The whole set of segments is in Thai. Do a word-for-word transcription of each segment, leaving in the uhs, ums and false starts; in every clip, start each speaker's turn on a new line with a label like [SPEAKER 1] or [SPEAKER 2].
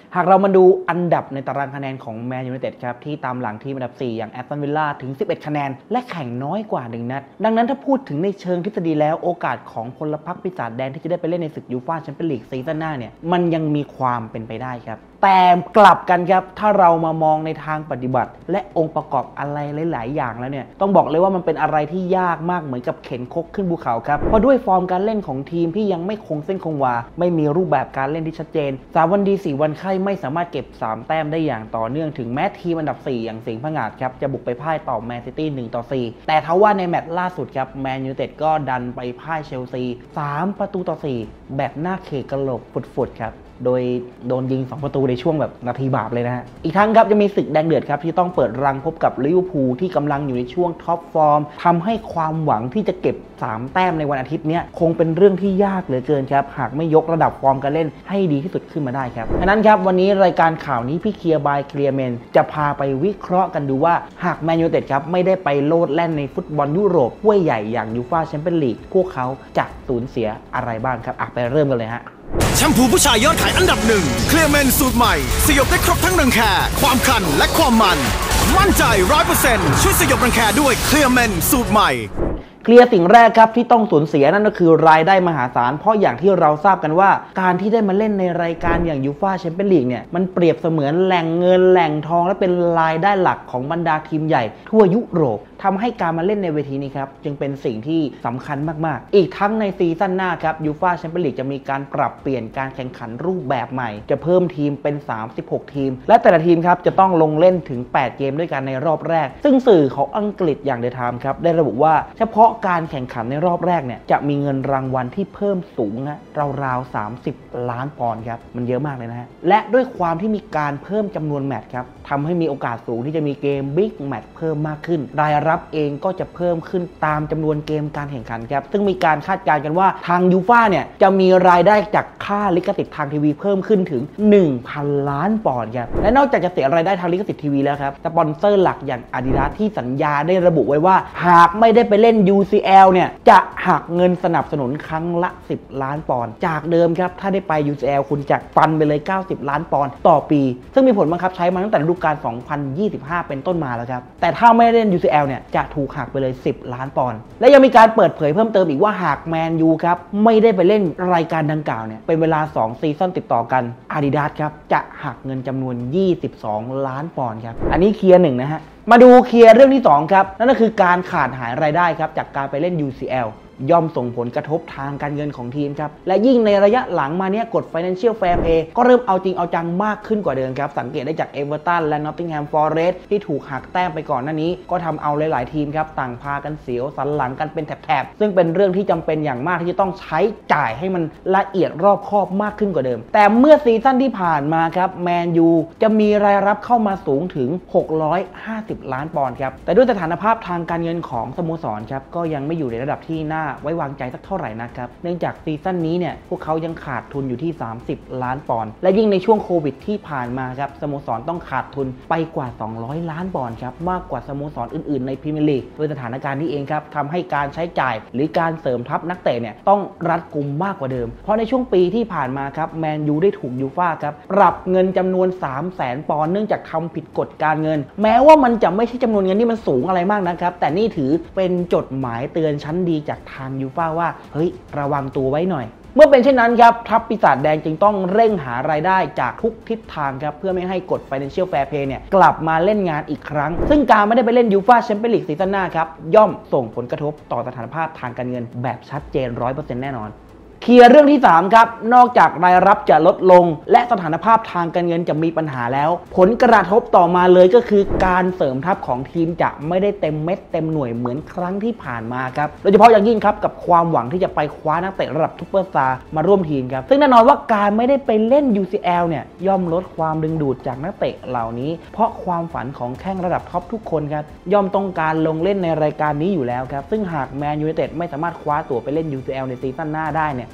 [SPEAKER 1] หากเรามาดูอันดับในตารางคะแนนของแมนยูไนเต็ดครับที่ตามหลังทีมอันดับสี่อย่างแอสตันวิลล่าถึงสิบเอ็ดคะแนนและแข่งน้อยกว่าหนึ่งนัดดังนั้นถ้าพูดถึงในเชิงทฤษฎีแล้วโอกาสของพลพรรคปีศาจแดงที่จะได้ไปเล่นในศึกยูฟ่าแชมเปี้ยนลีกซีซั่นหน้าเนี่ยมันยังมีความเป็นไปได้ครับแต่กลับกันครับถ้าเรามามองในทางปฏิบัติและองค์ประกอบอะไรหลายๆอย่างแล้วเนี่ยต้องบอกเลยว่ามันเป็นอะไรที่ยากมากเหมือนกับเข็นคกขึ้นภูเขาครับเพราะด้วยฟอร์มการเล่นของทีมที่ยังไม่คงเส้นคงวาไม่มีรูปแบบการเล่นที่ชัดเจนสามวันดีสี่วันไข้ไม่สามารถเก็บสามแต้มได้อย่างต่อเนื่องถึงแม้ทีมอันดับสี่อย่างสิงห์ผงาดครับจะบุกไปพ่ายต่อแมนซิตี้หนึ่งต่อสี่แต่ทว่าในแมตช์ล่าสุดครับแมนยูไนเต็ดก็ดันไปพ่ายเชลซีสามประตูต่อสี่แบบหน้าเขกกะโหลกฝุดๆครับโดยโดนยิงสองประตูในช่วงแบบนาทีบาปเลยนะฮะอีกทั้งครับจะมีศึกแดงเดือดครับที่ต้องเปิดรังพบกับลิเวอร์พูลที่กำลังอยู่ในช่วงท็อปฟอร์มทำให้ความหวังที่จะเก็บสามแต้มในวันอาทิตย์นี้คงเป็นเรื่องที่ยากเหลือเกินครับหากไม่ยกระดับฟอร์มการเล่นให้ดีที่สุดขึ้นมาได้ครับฉะนั้นครับวันนี้รายการข่าวนี้พี่เคลียร์บายเคลียร์แมนจะพาไปวิเคราะห์กันดูว่าหากแมนยูไนเต็ดครับไม่ได้ไปโลดแล่นในฟุตบอลยุโรปถ้วยใหญ่อย่างยูฟ่าแชมเปี้ยนลีกพวกเขาจะสูญเสียอะไรบ้างครับอ่ะไปเริ่มกันเลยฮะ
[SPEAKER 2] แชมพูผู้ชายยอดขายอันดับหนึ่งเคลียร์เมนสูตรใหม่สยบได้ครบทั้งรังแคความคันและความมันมั่นใจ ร้อยเปอร์เซ็นต์ ช่วยสยบรังแคด้วยเคลียร์เมนสูตรใหม่
[SPEAKER 1] เคลียร์สิ่งแรกครับที่ต้องสูญเสียนั่นก็คือรายได้มหาศาลเพราะอย่างที่เราทราบกันว่าการที่ได้มาเล่นในรายการอย่างยูฟ่าแชมเปี้ยนลีกเนี่ยมันเปรียบเสมือนแหล่งเงินแหล่งทองและเป็นรายได้หลักของบรรดาทีมใหญ่ทั่วยุโรปทำให้การมาเล่นในเวทีนี้ครับจึงเป็นสิ่งที่สำคัญมากๆอีกทั้งในซีซั่นหน้าครับยูฟ่าแชมเปี้ยนลีกจะมีการปรับเปลี่ยนการแข่งขันรูปแบบใหม่จะเพิ่มทีมเป็นสามสิบหกทีมและแต่ละทีมครับจะต้องลงเล่นถึงแปดเกมด้วยกันในรอบแรกซึ่งสื่อของอังกฤษอย่างเดอะไทม์ครับได้ระบุว่าเฉพาะการแข่งขันในรอบแรกเนี่ยจะมีเงินรางวัลที่เพิ่มสูงนะราวๆสามสิบล้านปอนด์ครับมันเยอะมากเลยนะฮะและด้วยความที่มีการเพิ่มจำนวนแมตช์ครับทำให้มีโอกาสสูงที่จะมีเกมบิ๊กแมตช์เพิ่มมากขึ้นรายรับเองก็จะเพิ่มขึ้นตามจำนวนเกมการแข่งขันครับซึ่งมีการคาดการณ์กันว่าทางยูฟ่าเนี่ยจะมีรายได้จากค่าลิขสิทธิ์ทางทีวีเพิ่มขึ้นถึง หนึ่งพัน ล้านปอนด์ครับและนอกจากจะเสียรายได้ทางลิขสิทธิ์ทีวีแล้วครับสปอนเซอร์หลักอย่าง Adidas ที่สัญญาได้ระบุไว้ว่าหากไม่ได้ไปเล่น ยู ซี แอล เนี่ยจะหักเงินสนับสนุนครั้งละสิบล้านปอนด์จากเดิมครับถ้าได้ไป ยู ซี แอล คุณจะฟันไปเลยเก้าสิบล้านปอนด์ต่อปีซึ่งมีผลบังคับใช้มาตั้งแต่ฤดูกาลสองพันยี่สิบห้าเป็นต้นมาแล้วครับแต่ถ้าไม่ได้เล่น ยู ซี แอล เนี่ยจะถูกหักไปเลยสิบล้านปอนด์และยังมีการเปิดเผยเพิ่มเติมอีกว่าหากแมนยูครับไม่ได้ไปเล่นรายการดังกล่าวเนี่ยเป็นเวลาสองซีซั่นติดต่อกัน Adidas ครับจะหักเงินจำนวนยี่สิบสองล้านปอนด์ครับอันนี้เคลียร์หนึ่งนะฮะมาดูเคลียร์เรื่องที่สองครับนั่นก็คือการขาดหายรายได้ครับจากการไปเล่น ยู ซี แอลย่อมส่งผลกระทบทางการเงินของทีมครับและยิ่งในระยะหลังมาเนี้ยกฎ Financial Fair Play ก็เริ่มเอาจริงเอาจังมากขึ้นกว่าเดิมครับสังเกตได้จากเอเวอร์ตันและ Nottingham Forest ที่ถูกหักแต้มไปก่อนหน้านี้ก็ทำเอาหลายๆทีมครับต่างพากันเสียวสันหลังกันเป็นแถบๆซึ่งเป็นเรื่องที่จำเป็นอย่างมากที่จะต้องใช้จ่ายให้มันละเอียดรอบคอบมากขึ้นกว่าเดิมแต่เมื่อซีซั่นที่ผ่านมาครับแมนยูจะมีรายรับเข้ามาสูงถึงหกร้อยห้าสิบล้านปอนด์ครับแต่ด้วยสถานภาพทางการเงินของสโมสรครับก็ยังไม่อยู่ในระดับที่น่าไว้วางใจสักเท่าไหร่นะครับเนื่องจากซีซั่นนี้เนี่ยพวกเขายังขาดทุนอยู่ที่สามสิบล้านปอนด์และยิ่งในช่วงโควิดที่ผ่านมาครับสโมสรต้องขาดทุนไปกว่าสองร้อยล้านปอนด์ครับมากกว่าสโมสรอื่นๆในพรีเมียร์ลีกโดยสถานการณ์นี้เองครับทำให้การใช้จ่ายหรือการเสริมทัพนักเตะเนี่ยต้องรัดกุมมากกว่าเดิมเพราะในช่วงปีที่ผ่านมาครับแมนยูได้ถูกยูฟ่าครับปรับเงินจำนวน สามแสน ปอนด์เนื่องจากทำผิดกฎการเงินแม้ว่ามันจะไม่ใช่จำนวนเงินที่มันสูงอะไรมากนะครับแต่นี่ถือเป็นจดหมายเตือนชั้นดีจากทางยูฟ่าว่าเฮ้ยระวังตัวไว้หน่อยเมื่อเป็นเช่นนั้นครับทัพปีศาจแดงจึงต้องเร่งหารายได้จากทุกทิศทางครับเพื่อไม่ให้กฎ Financial Fair Play เนี่ยกลับมาเล่นงานอีกครั้งซึ่งการไม่ได้ไปเล่นยูฟ่าแชมเปี้ยนลีกซีซั่นหน้าครับย่อมส่งผลกระทบต่อสถานภาพทางการเงินแบบชัดเจน ร้อยเปอร์เซ็นต์ แน่นอนเคลียร์เรื่องที่สามครับนอกจากรายรับจะลดลงและสถานภาพทางการเงินจะมีปัญหาแล้วผลกระทบต่อมาเลยก็คือการเสริมทัพของทีมจะไม่ได้เต็มเม็ดเต็มหน่วยเหมือนครั้งที่ผ่านมาครับโดยเฉพาะอย่างยิ่งครับกับความหวังที่จะไปคว้านักเตะระดับซุปเปอร์สตาร์มาร่วมทีมครับซึ่งแน่นอนว่าการไม่ได้ไปเล่น ยู ซี แอล เนี่ยย่อมลดความดึงดูดจากนักเตะเหล่านี้เพราะความฝันของแข้งระดับท็อปทุกคนครับย่อมต้องการลงเล่นในรายการนี้อยู่แล้วครับซึ่งหากแมนยูไนเต็ดไม่สามารถคว้าตั๋วไปเล่น ยู ซี แอล ในซีซั่นหน้าได้เนี่ย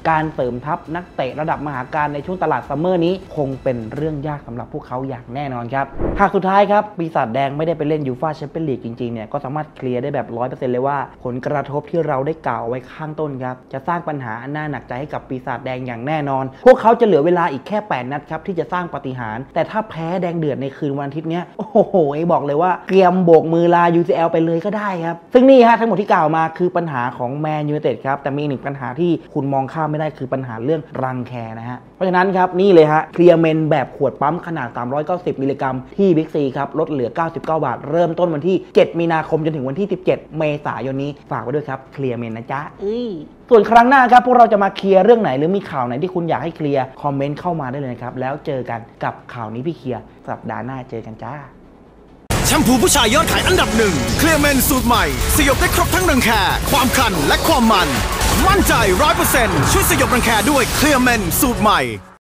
[SPEAKER 1] การเสริมทัพนักเตะระดับมหาการในช่วงตลาดซัมเมอร์นี้คงเป็นเรื่องยากสำหรับพวกเขาอย่างแน่นอนครับหากสุดท้ายครับปีศาจแดงไม่ได้ไปเล่นยูฟ่าแชมเปี้ยนลีกจริงๆเนี่ยก็สามารถเคลียร์ได้แบบ ร้อยเปอร์เซ็นต์ เลยว่าผลกระทบที่เราได้กล่าวไว้ข้างต้นครับจะสร้างปัญหาอันน่าหนักใจให้กับปีศาจแดงอย่างแน่นอนพวกเขาจะเหลือเวลาอีกแค่แปดนัดครับที่จะสร้างปาฏิหาริย์แต่ถ้าแพ้แดงเดือดในคืนวันอาทิตย์นี้โอ้โหบอกเลยว่าเตรียมโบกมือลา ยู ซี แอล ไปเลยก็ได้ครับซึ่งนี่ฮะทั้งหมดที่กล่าวมาคือปัญหาของแมนยูไนเต็ดครับแต่มีหนึ่งปัญหาที่คุณมองข้ามไม่ได้คือปัญหาเรื่องรังแคนะฮะเพราะฉะนั้นครับนี่เลยฮะเคลียร์เมนแบบขวดปั๊มขนาดสามร้อยเก้าสิบมิลลิกรัมที่บิ๊กซีครับลดเหลือเก้าสิบเก้าบาทเริ่มต้นวันที่เจ็ดมีนาคมจนถึงวันที่สิบเจ็ดเมษายนนี้ฝากไว้ด้วยครับเคลียร์เมนนะจ๊ะเอ้ยส่วนครั้งหน้าครับพวกเราจะมาเคลียร์เรื่องไหนหรือมีข่าวไหนที่คุณอยากให้เคลียร์คอมเมนต์เข้ามาได้เลยนะครับแล้วเจอกันกับข่าวนี้พี่เคลียร์สัปดาห์หน้าเจอกันจ้า
[SPEAKER 2] แชมพูผู้ชายยอดขายอันดับหนึ่งเคลียร์เมนสูตรใหม่สยบได้ครบทั้งรังแคความคันและความมันมั่นใจ ร้อยเปอร์เซ็นต์ ช่วยสยบรังแคด้วยเคลียร์เมนสูตรใหม่